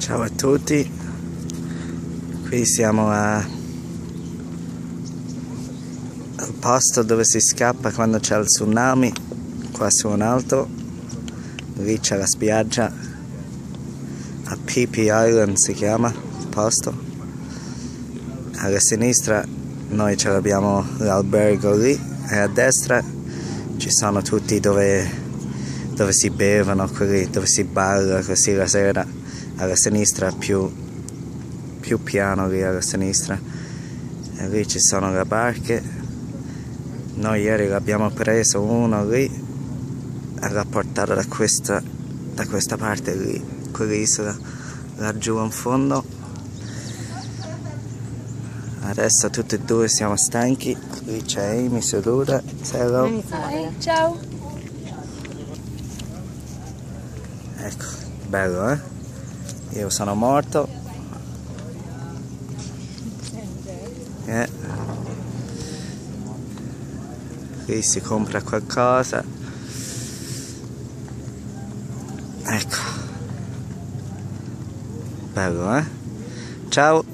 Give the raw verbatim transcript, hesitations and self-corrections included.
Ciao a tutti, qui siamo a, al posto dove si scappa quando c'è il tsunami, qua su un alto, lì c'è la spiaggia, a Phi Phi Island si chiama il posto, alla sinistra noi ce l'abbiamo l'albergo lì e a destra ci sono tutti dove, dove si bevono, quelli dove si balla così la sera. Alla sinistra più, più piano lì alla sinistra e lì ci sono le barche. Noi ieri l'abbiamo preso uno lì e l'ha portato da questa, da questa parte lì, quell'isola laggiù in fondo. Adesso tutti e due siamo stanchi. Lì c'è Amy seduta. Hello. Hi, ciao. Ecco, bello, eh? Io sono morto. Eh. Qui si compra qualcosa. Ecco. Bello, eh? Ciao.